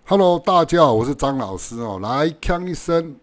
Hello，大家好，我是张老师哦。来，锵一声，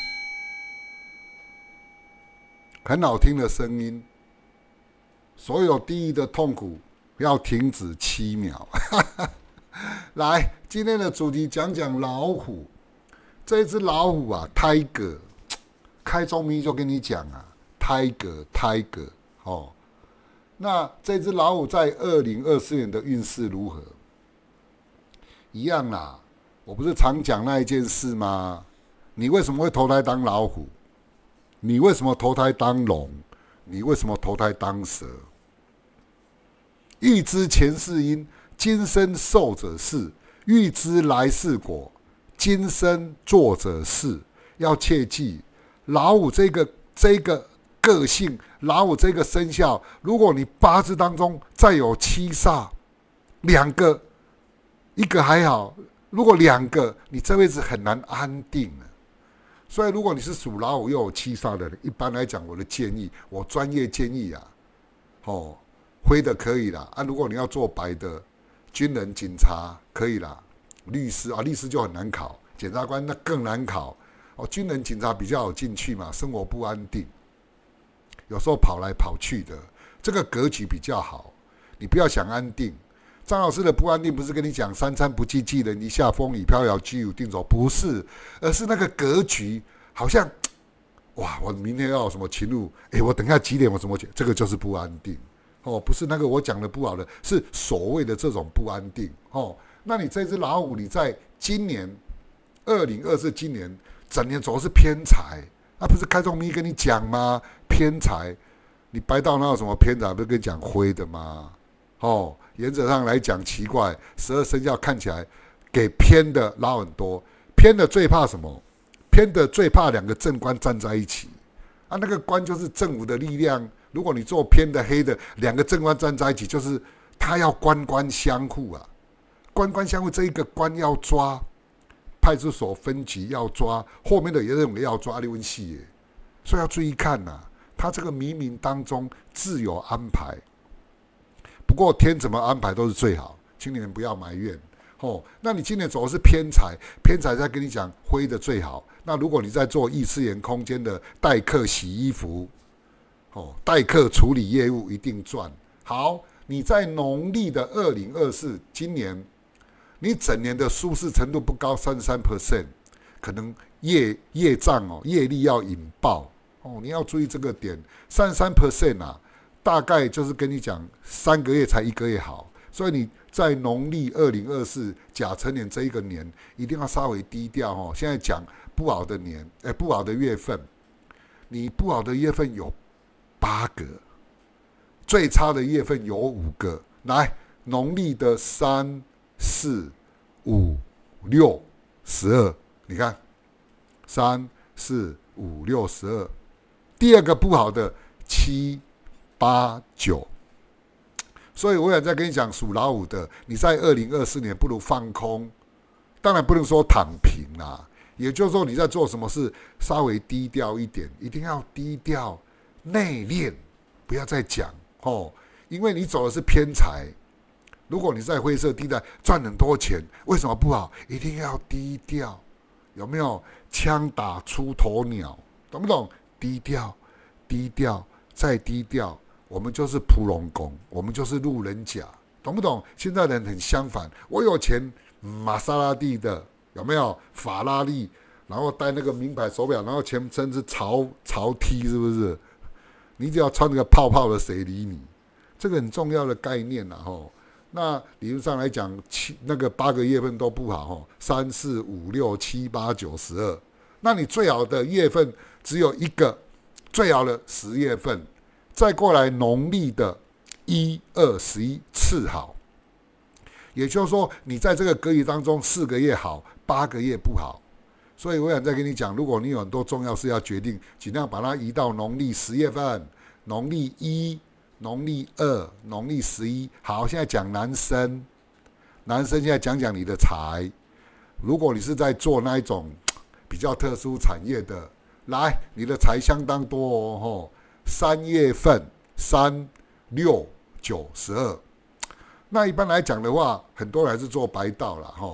很好听的声音。所有地狱的痛苦要停止7秒。来，今天的主题讲讲老虎。这只老虎啊，Tiger，开宗明义就跟你讲啊，Tiger，哦。那这只老虎在2024年的运势如何？一样啦。我不是常讲那一件事吗？你为什么会投胎当老虎？你为什么投胎当龙？你为什么投胎当蛇？欲知前世因，今生受者是；欲知来世果，今生做者是。要切记，老虎这个个性，老虎这个生肖，如果你八字当中再有7煞，2个，一个还好。如果2个，你这辈子很难安定了。所以，如果你是属老虎又有7煞的人，一般来讲，我的建议，我专业建议啊，灰的可以啦。如果你要做白的，军人、警察可以啦。律师啊，律师就很难考，检察官那更难考。军人、警察比较有进去嘛，生活不安定，有时候跑来跑去的，这个格局比较好。你不要想安定。张老师的不安定不是跟你讲3餐不济，寄人篱下，风雨飘摇，居无定所，不是，而是那个格局好像，哇，我明天要有什么勤务，我等一下几点我怎么讲，这个就是不安定不是那个我讲的不好的，是所谓的这种不安定那你这只老虎，你在今年2024今年整年走的是偏财，不是开宗明义跟你讲吗？偏财，你白道哪有什么偏财？不是跟你讲灰的吗？原则上来讲奇怪，12生肖看起来给偏的拉很多，偏的最怕什么？偏的最怕2个正官站在一起那个官就是正午的力量。如果你做偏的黑的，2个正官站在一起，就是他要官官相护啊，官官相护，这一个官要抓，派出所分局要抓，后面的也认为要抓，你问细耶，所以要注意看他这个冥冥当中自有安排。不过天怎么安排都是最好，请你们不要埋怨那你今年走的是偏财，偏财再跟你讲灰的最好。那如果你在做异次元空间的代客洗衣服代客处理业务，一定赚。好，你在农历的2024今年，你整年的舒适程度不高，33%，可能业障业力要引爆你要注意这个点，33%大概就是跟你讲3个月才1个月好，所以你在农历2024甲辰年这一个年一定要稍微低调现在讲不好的年，不好的月份，你不好的月份有8个，最差的月份有5个。来，农历的3、4、5、6、12，你看3、4、5、6、12。第2个不好的7、8、9，所以我想再跟你讲，属老虎的，你在2024年不如放空，当然不能说躺平啦，也就是说你在做什么事稍微低调一点，一定要低调内敛，不要再讲因为你走的是偏财。如果你在灰色地带赚很多钱，为什么不好？一定要低调，有没有？枪打出头鸟，懂不懂？低调，低调，再低调。我们就是蒲龙宫，我们就是路人甲，懂不懂？现在人很相反，我有钱，玛莎拉蒂的，有没有？法拉利，然后戴那个名牌手表，然后全身是潮 T， 是不是？你只要穿那个泡泡的，谁理你？这个很重要的概念那理论上来讲，那个8个月份都不好3、4、5、6、7、8、9、12。那你最好的月份只有1个，最好的10月份。再过来农历的1、2、11次好，也就是说你在这个格局当中4个月好，8个月不好。所以我想再跟你讲，如果你有很多重要事要决定，尽量把它移到农历10月份、农历1、农历2、农历11。好，现在讲男生现在讲讲你的财。如果你是在做那一种比较特殊产业的，来，你的财相当多3月份3、6、9、12。那一般来讲的话，很多人还是做白道啦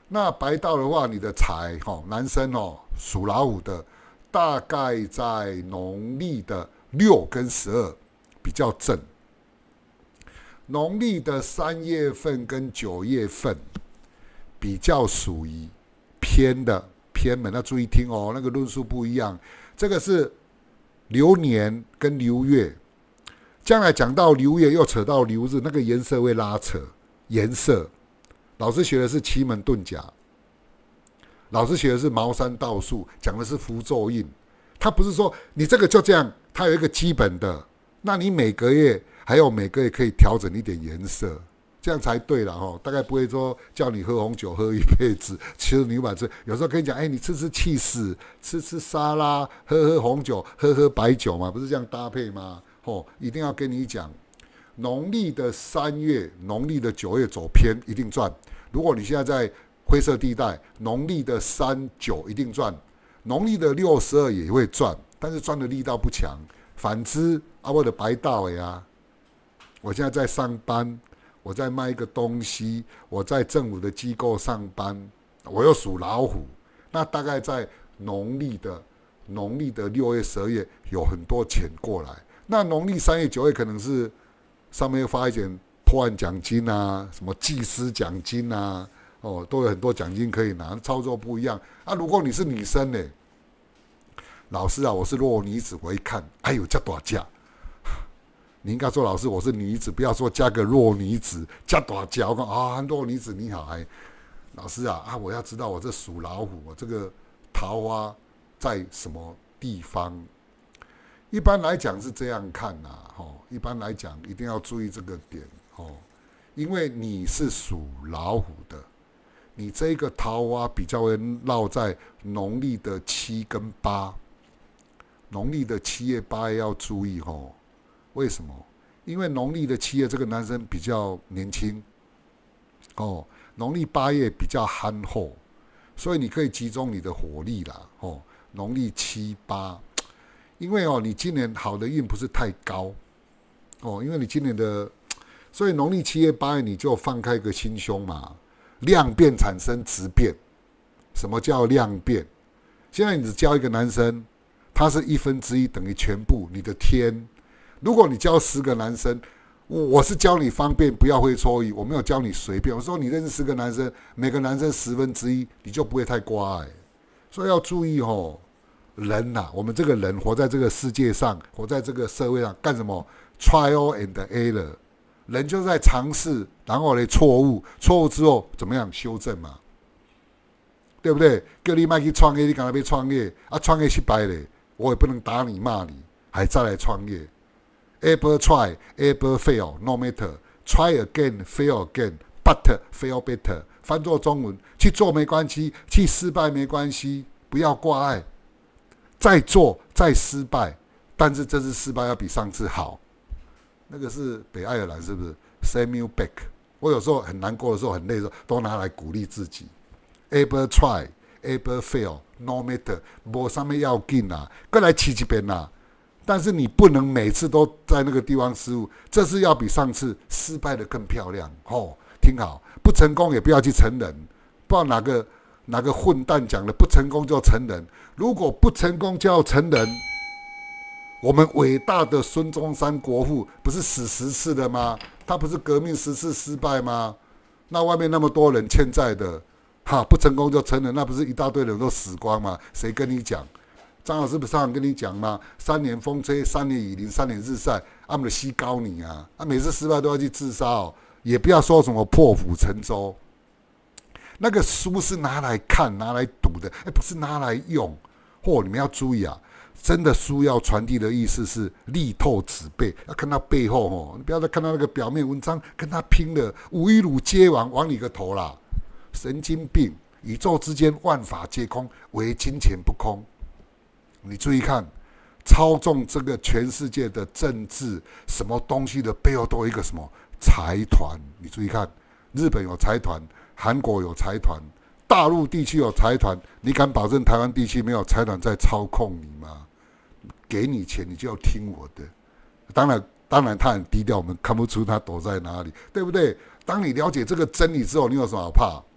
那白道的话，你的财男生属老虎的，大概在农历的6跟12比较正，农历的3月份跟9月份比较属于偏门，那注意听哦，那个论述不一样。这个是流年跟流月，将来讲到流月又扯到流日，那个颜色会拉扯。颜色，老师学的是奇门遁甲，老师学的是茅山道术，讲的是符咒印。他不是说你这个就这样，它有一个基本的，那你每个月可以调整一点颜色，这样才对了大概不会说叫你喝红酒喝一辈子，其实你晚上有时候跟你讲，你吃起司，吃沙拉，喝红酒，喝白酒嘛，不是这样搭配吗？一定要跟你讲，农历的3月，农历的9月走偏一定赚。如果你现在在灰色地带，农历的3、9一定赚，农历的6、12也会赚，但是赚的力道不强。反之，我的白道呀，我现在在上班，我在卖一个东西，我在政府的机构上班，我又属老虎，那大概在农历的6月、12月有很多钱过来。那农历3月、9月可能是上面发一点破案奖金啊，什么技师奖金啊，都有很多奖金可以拿，操作不一样啊。如果你是女生呢，老师啊，我是弱女子，我一看，哎呦，这大价！你应该说老师，我是女子，不要说加个弱女子，加大价。我讲弱女子你好，老师啊，我要知道我这属老虎，我这个桃花在什么地方？一般来讲是这样看一般来讲一定要注意这个点因为你是属老虎的，你这个桃花比较会落在农历的7跟8，农历的7月、8月要注意为什么？因为农历的7月这个男生比较年轻农历8月比较憨厚，所以你可以集中你的火力啦农历7、8。因为你今年好的运不是太高因为你今年的，所以农历7月、8月你就放开个心胸嘛，量变产生质变。什么叫量变？现在你只教一个男生，他是1/1等于全部你的天。如果你教10个男生，我是教你方便，不要会错意，我没有教你随便。我说你认识10个男生，每个男生1/10，你就不会太乖。所以要注意人我们这个人活在这个世界上，活在这个社会上干什么 ？Trial and error， 人就是在尝试，然后来错误之后怎么样修正嘛？对不对？叫你别去创业，你干嘛要创业？创业失败了，我也不能打你骂你，还再来创业。Ever try, ever fail, no matter. Try again, fail again, but fail better. 翻作中文，去做没关系，去失败没关系，不要挂碍。再做再失败，但是这次失败要比上次好。那个是北爱尔兰是不是 ？Samuel Beck。我有时候很难过的时候，很累的时候，都拿来鼓励自己。Ever try, ever fail, no matter。没什么要紧啦，再来试一遍啦。但是你不能每次都在那个地方失误，这次要比上次失败的更漂亮。听好，不成功也不要去承认。不知道哪个混蛋讲的，不成功就承认。如果不成功就要承认，我们伟大的孙中山国父不是死10次的吗？他不是革命10次失败吗？那外面那么多人欠债的，不成功就承认，那不是一大堆人都死光吗？谁跟你讲？张老师不是常常跟你讲吗？3年风吹，3年雨淋，3年日晒，他们的西高你每次失败都要去自杀也不要说什么破釜沉舟。那个书是拿来看、拿来读的，不是拿来用。你们要注意真的书要传递的意思是力透纸背，要看它背后你不要再看到那个表面文章，跟他拼了，五一路皆亡，亡你个头啦！神经病！宇宙之间万法皆空，唯金钱不空。你注意看，操纵这个全世界的政治，什么东西的背后都有一个什么财团。你注意看，日本有财团，韩国有财团，大陆地区有财团。你敢保证台湾地区没有财团在操控你吗？给你钱，你就要听我的。当然他很低调，我们看不出他躲在哪里，对不对？当你了解这个真理之后，你有什么好怕？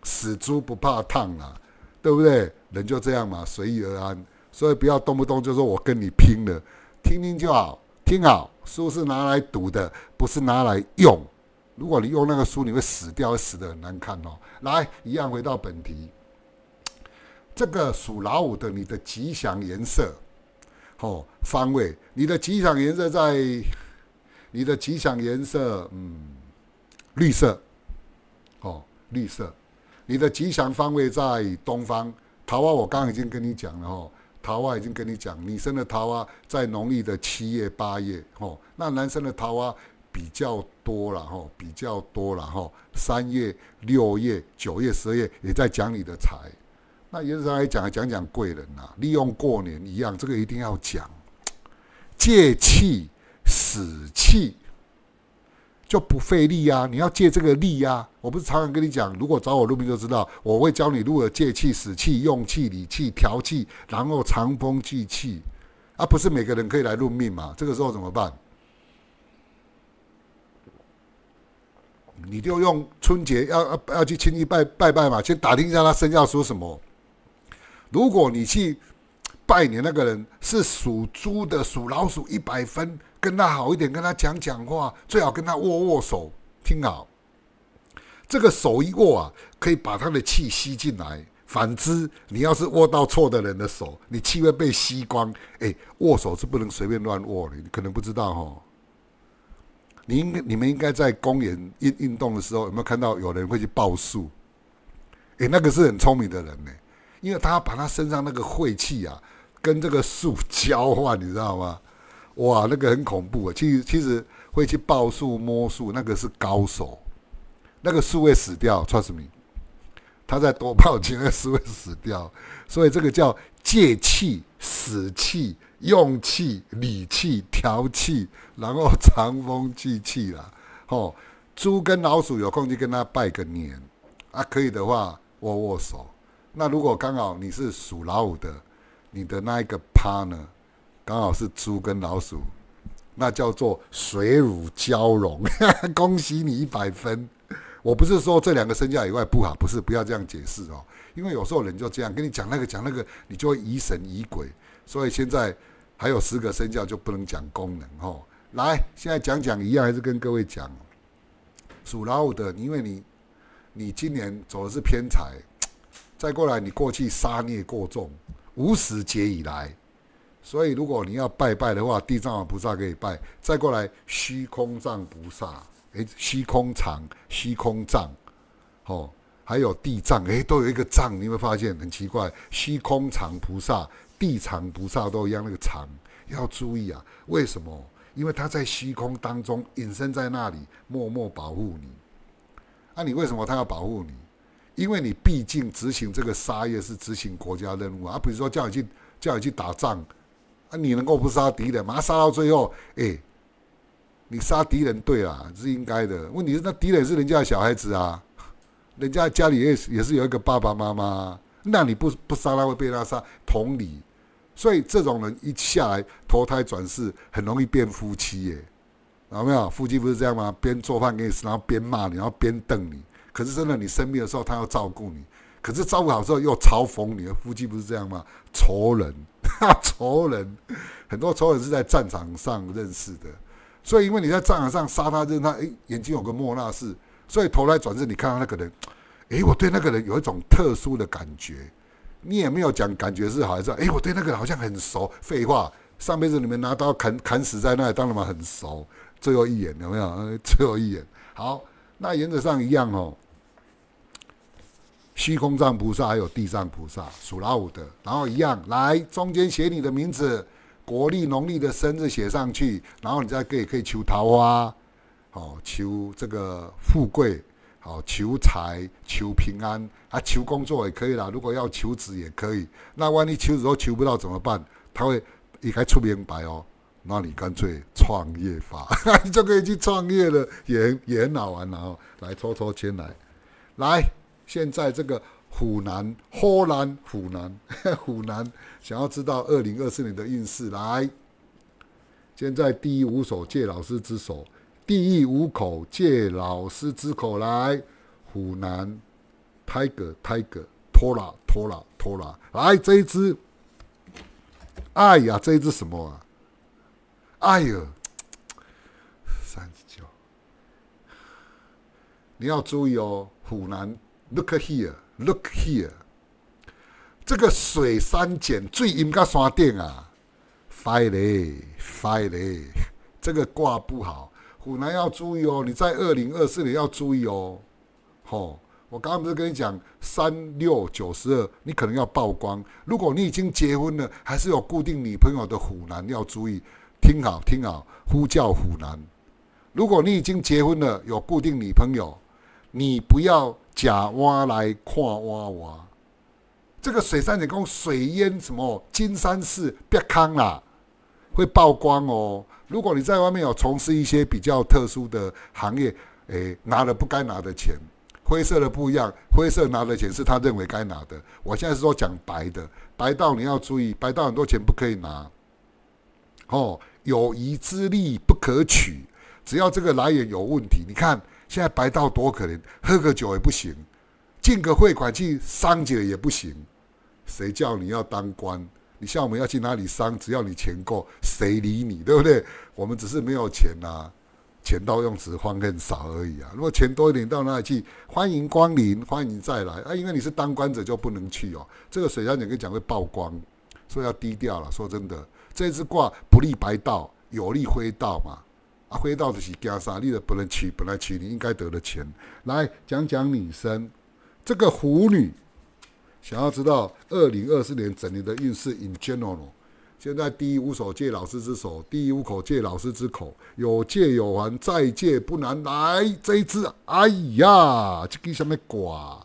死猪不怕烫啦，对不对？人就这样嘛，随遇而安。所以不要动不动就说我跟你拼了，听听就好，听好。书是拿来读的，不是拿来用。如果你用那个书，你会死掉，会死得很难看哦。来，一样回到本题，这个属老虎的，你的吉祥颜色，方位，你的吉祥颜色绿色，绿色。你的吉祥方位在东方，桃花我刚刚已经跟你讲了桃花已经跟你讲，女生的桃花在农历的7月8月那男生的桃花比较多了3月、6月、9月、12月也在讲你的财。那原则上来讲贵人利用过年一样，这个一定要讲。借气死气就不费力啊，你要借这个力啊。我不是常常跟你讲，如果找我录音就知道，我会教你如何借气、死气、用气、理气、调气，然后藏风聚气不是每个人可以来论命嘛。这个时候怎么办？你就用春节要去亲戚拜拜嘛，先打听一下他生肖属什么。如果你去拜年那个人是属猪的、属老鼠，100分，跟他好一点，跟他讲话，最好跟他握手。听好，这个手一握可以把他的气吸进来。反之，你要是握到错的人的手，你气会被吸光。握手是不能随便乱握的，你可能不知道你们应该在公园运动的时候，有没有看到有人会去抱树？那个是很聪明的人呢，因为他把他身上那个晦气跟这个树交换，你知道吗？哇，那个很恐怖其实会去抱树摸树，那个是高手，那个树会死掉 ，trust me。他再多抱几，那个树会死掉。所以这个叫借气、死气、用气、理气、调气，然后藏风聚气啦。猪跟老鼠有空就跟他拜个年可以的话握手。那如果刚好你是属老虎的，你的那一个partner刚好是猪跟老鼠，那叫做水乳交融，恭喜你100分。我不是说这2个生肖以外不好，不要这样解释因为有时候人就这样跟你讲那个，你就会疑神疑鬼。所以现在还有10个生肖就不能讲功能来，现在讲一样，还是跟各位讲，属老虎的，因为你今年走的是偏财，再过来你过去杀孽过重，50死劫以来，所以如果你要拜的话，地藏王菩萨可以拜，再过来虚空藏菩萨。虚空藏、虚空藏，还有地藏，都有一个藏，你会发现很奇怪。虚空藏菩萨、地藏菩萨都一样，那个藏要注意为什么？因为他在虚空当中隐身在那里，默默保护你。你为什么他要保护你？因为你毕竟执行这个杀业是执行国家任务比如说叫你去打仗你能够不杀敌人吗？杀到最后，你杀敌人对啦，是应该的。问题是那敌人是人家的小孩子人家家里也是有一个爸爸妈妈那你不杀他会被他杀。同理，所以这种人一下来投胎转世，很容易变夫妻耶。有没有？夫妻不是这样吗？边做饭给你吃，然后边骂你，然后边瞪你。可是真的，你生病的时候他要照顾你，可是照顾好之后又嘲讽你。夫妻不是这样吗？仇人，仇人，很多仇人是在战场上认识的。所以因为你在战场上杀他，认他，眼睛有个莫那识，所以投胎转世，你看到那个人，我对那个人有一种特殊的感觉。你也没有讲感觉是好还是我对那个人好像很熟。废话，上辈子你们拿刀砍死在那里，当然嘛很熟。最后一眼有没有？最后一眼。好，那原则上一样虚空藏菩萨还有地藏菩萨，属老虎的，然后一样来中间写你的名字。国历、农历的生日写上去，然后你再可以求桃花，求这个富贵，求财、求平安求工作也可以啦。如果要求职也可以。那万一求职都求不到怎么办？他会应该出明白那你干脆创业法，你就可以去创业了，也很好玩来抽签来，现在这个。虎男想要知道2024年的运势来，现在第一无手借老师之手，第一无口借老师之口来，虎男 Tiger，来这一只，哎呀，这一只什么啊？哎呀，39，你要注意哦，虎南 ，look here，这个水山碱最阴甲山顶啊，坏嘞，这个卦不好，虎南要注意哦，你在2024年要注意哦，吼。我刚刚不是跟你讲3692，你可能要曝光。如果你已经结婚了，还是有固定女朋友的虎男要注意，听好，呼叫虎男。如果你已经结婚了，有固定女朋友，你不要假挖来看挖。这个水山点讲水淹什么金山寺别康啦，会曝光哦。如果你在外面有从事一些比较特殊的行业，拿了不该拿的钱。灰色的不一样，灰色拿的钱是他认为该拿的。我现在是说讲白的，白道你要注意，白道很多钱不可以拿。有遗之利不可取，只要这个来源有问题，你看现在白道多可怜，喝个酒也不行，进个汇款去商界也不行。谁叫你要当官？你像我们要去哪里商，只要你钱够，谁理你，对不对？我们只是没有钱啊。钱到用时方恨少而已啊！如果钱多一点，到哪里去？欢迎光临，欢迎再来啊！因为你是当官者就不能去哦。这个水山点跟你讲会曝光，所以要低调了。说真的，这支卦不利白道，有利灰道嘛。灰道就是加啥，你的不能取，本来取你应该得的钱。来讲讲女生，这个虎女，想要知道2024年整年的运势 in general。现在第一无手借老师之手，第一无口借老师之口，有借有还，再借不难。来这一支，哎呀，这个什么卦？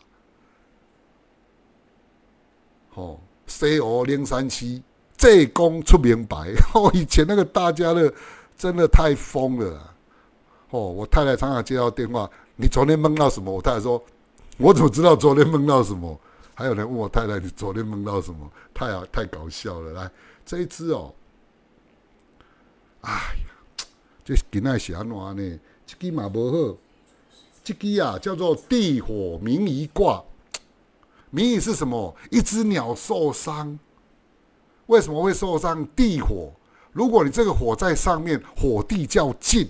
西湖灵山溪，济公出名白。以前那个大家乐真的太疯了。我太太常常接到电话，你昨天梦到什么？我太太说，我怎么知道昨天梦到什么？还有人问我太太，你昨天梦到什么？太搞笑了。来。这一支哦，哎呀，这今仔是安怎呢？这支嘛无好，这支啊叫做地火明夷卦。明夷是什么？一只鸟受伤，为什么会受伤？地火，如果你这个火在上面，火地较近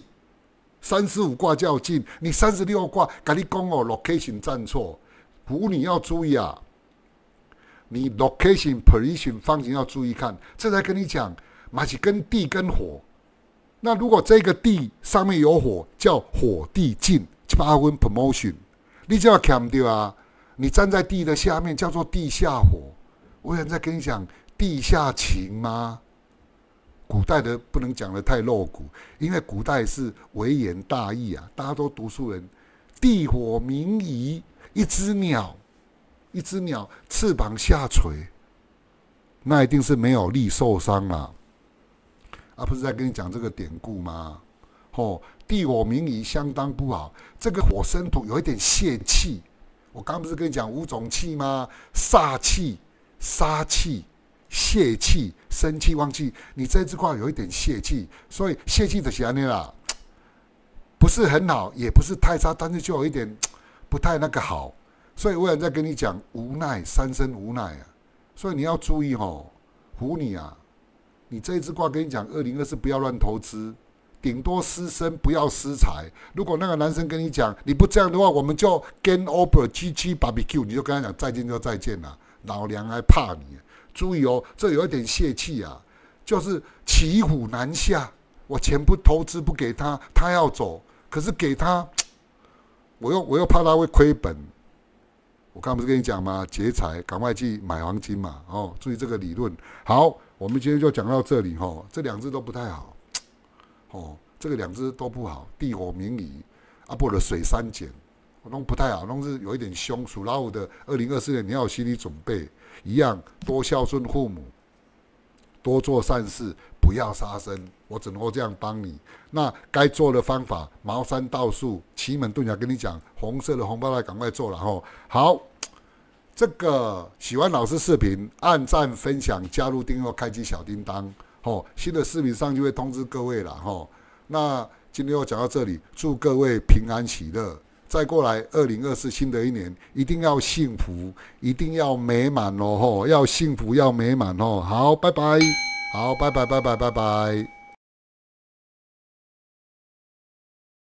，35卦较近，你36卦，跟你讲哦 ，location 站错，虎你要注意啊。你 location position 方形要注意看，这才跟你讲，嘛是跟地跟火。那如果这个地上面有火，叫火地进，8分 promotion， 你就要强调啊，你站在地的下面叫做地下火。我想再跟你讲，地下情吗？古代的不能讲得太露骨，因为古代是微言大义啊，大家都读书人。地火明夷，一只鸟翅膀下垂，那一定是没有力受伤啦。不是在跟你讲这个典故吗？地火明夷相当不好，这个火生土有一点泄气。我刚刚不是跟你讲5种气吗？煞气、杀气、泄气、生气、忘气。你这支卦有一点泄气，所以泄气就是这样啦，不是很好，也不是太差，但是就有一点不太那个好。所以我想再跟你讲，无奈三生无奈啊，所以你要注意虎你啊，你这一支卦跟你讲，2024不要乱投资，顶多失身不要失财。如果那个男生跟你讲，你不这样的话，我们就 game over GG barbecue， 你就跟他讲再见就再见了，老娘还怕你？注意哦，这有一点泄气啊，就是骑虎难下。我钱不投资不给他，他要走，可是给他，我又怕他会亏本。我刚刚不是跟你讲吗？劫财，赶快去买黄金嘛！注意这个理论。好，我们今天就讲到这里。这两只都不太好。这个两只都不好。地火明夷，不然水山碱，都不太好，都是有一点凶。属老虎的，2024年你要有心理准备。一样，多孝顺父母，多做善事，不要杀生。我只能够这样帮你。那该做的方法，茅山道术、奇门遁甲，跟你讲，红色的红包袋赶快做了好，这个喜欢老师视频，按赞、分享、加入订阅、开启小叮当。新的视频上就会通知各位了。那今天就讲到这里，祝各位平安喜乐。 再过来2024新的一年，一定要幸福，一定要美满哦，要幸福要美满哦。好，拜拜，好，拜拜，拜拜，拜拜。